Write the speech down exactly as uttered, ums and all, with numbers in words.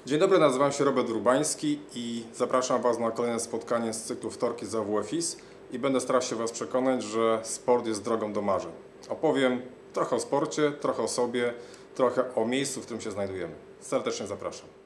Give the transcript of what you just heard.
Dzień dobry, nazywam się Robert Urbański i zapraszam Was na kolejne spotkanie z cyklu Wtorki z A W F I S i będę starał się Was przekonać, że sport jest drogą do marzeń. Opowiem trochę o sporcie, trochę o sobie, trochę o miejscu, w którym się znajdujemy. Serdecznie zapraszam.